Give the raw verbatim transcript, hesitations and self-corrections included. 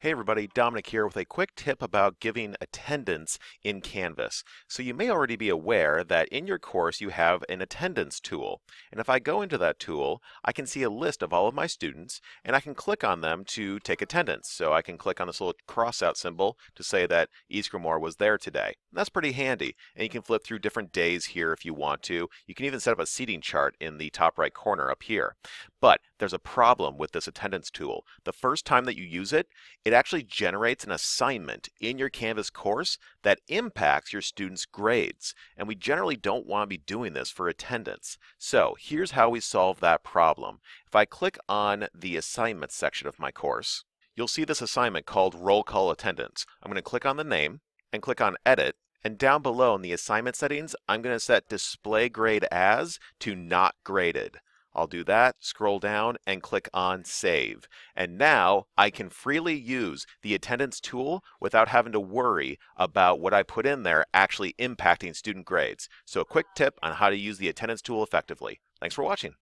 Hey everybody, Dominic here with a quick tip about giving attendance in Canvas. So you may already be aware that in your course you have an attendance tool. And if I go into that tool, I can see a list of all of my students and I can click on them to take attendance. So I can click on this little cross out symbol to say that Eascamore was there today. And that's pretty handy. And you can flip through different days here if you want to. You can even set up a seating chart in the top right corner up here. But there's a problem with this attendance tool. The first time that you use it, it actually generates an assignment in your Canvas course that impacts your students' grades. And we generally don't want to be doing this for attendance. So here's how we solve that problem. If I click on the assignment section of my course, you'll see this assignment called Roll Call Attendance. I'm going to click on the name and click on Edit. And down below in the assignment settings, I'm going to set Display Grade As to Not Graded. I'll do that, scroll down, and click on Save. And now I can freely use the attendance tool without having to worry about what I put in there actually impacting student grades. So a quick tip on how to use the attendance tool effectively. Thanks for watching.